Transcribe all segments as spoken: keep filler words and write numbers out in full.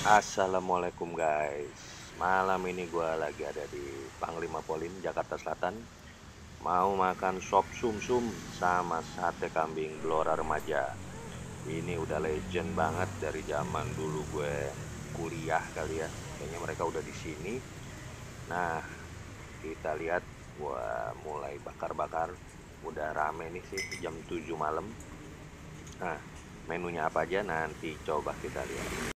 Assalamualaikum guys. Malam ini gue lagi ada di Panglima Polim, Jakarta Selatan. Mau makan sop sumsum sama sate kambing Blora Remaja. Ini udah legend banget dari zaman dulu gue kuliah kali ya. Kayaknya mereka udah di sini. Nah, kita lihat gua mulai bakar-bakar. Udah rame nih sih jam tujuh malam. Nah, menunya apa aja nanti coba kita lihat.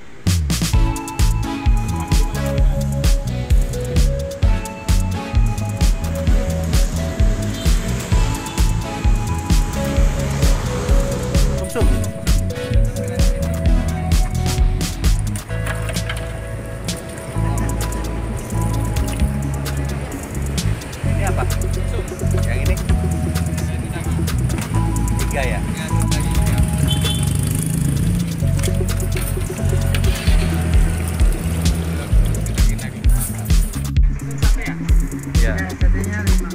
Sumsum. Ini apa? Yang ini? Tiga ya? Ya. Satenya lima.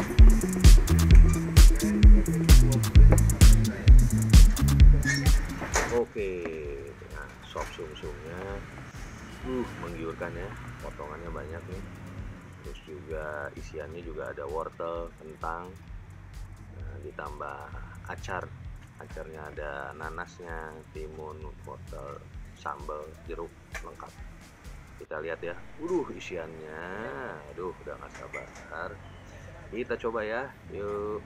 Oke, nah sop sumsumnya, uh menggiurkan ya, potongannya banyak nih. Terus juga isiannya juga ada wortel, kentang, nah, ditambah acar. Acarnya ada nanasnya, timun, wortel, sambal, jeruk, lengkap. Kita lihat ya, uh isiannya, aduh udah gak sabar. Kita coba ya, yuk.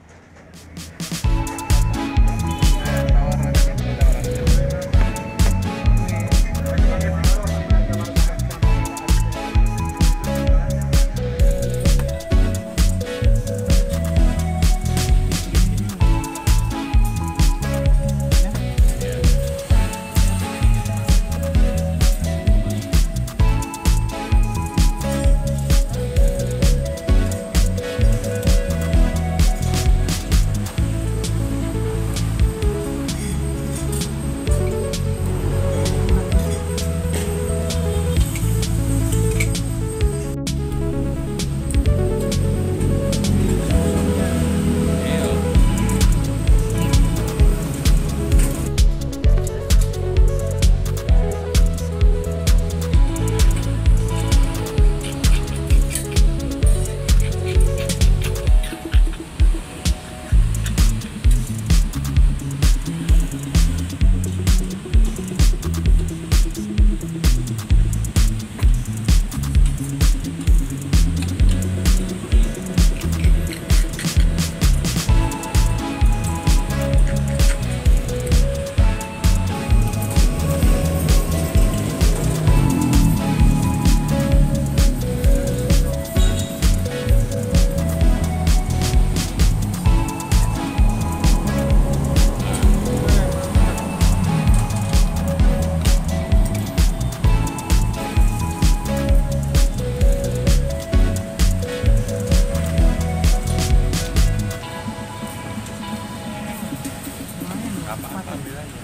Apa-apa ambil aja.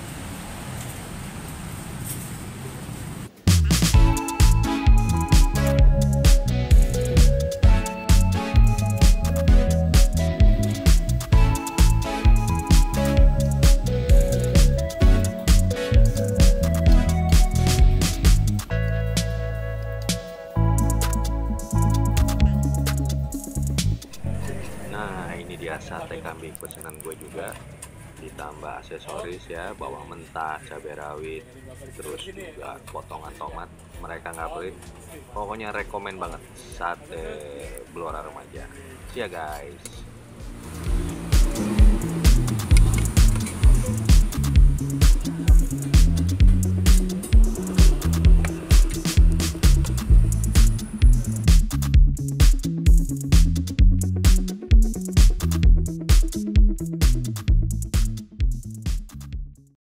Nah ini dia sate kambing pesanan gue juga, ditambah aksesoris ya, bawang mentah, cabai rawit, terus juga potongan tomat. Mereka nggak pelit, pokoknya rekomen banget sate Blora Remaja. See ya guys.